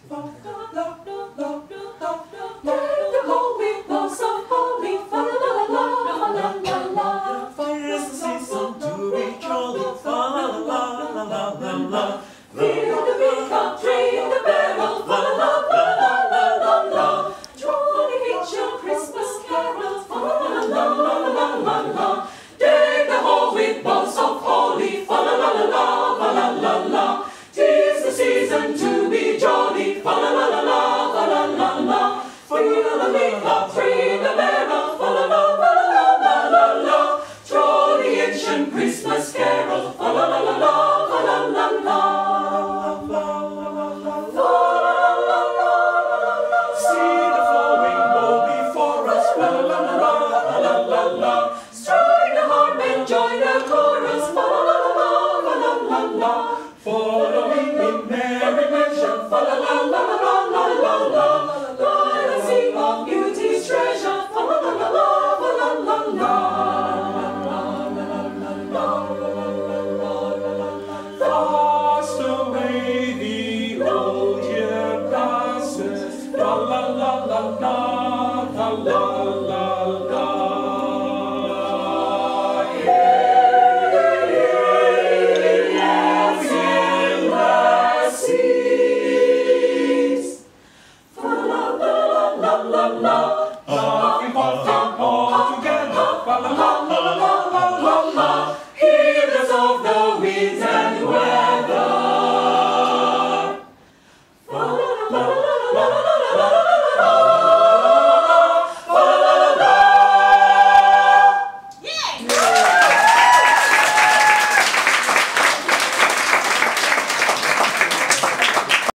the holy bells of holly, fa la la la la la la la. It's the season to be jolly, fa la la la la la la. Hear the peacock ring the bell, fa la la la la la la. Jolly ancient Christmas carols, fa la la la la la la la. Deck the hall with boughs of holly, fa la la la la la la la. 'Tis the season to be jolly, fa la la la la la la la. Feel the peacock ring the bell, fa la la la la la la. Jolly ancient Christmas carol, fa la la la la la la la. See the flowing bow before us, la la la la la la la. Strike the harp and join the chorus, fa la la la la la la la. Following in merry measure, fa la la la la la la la.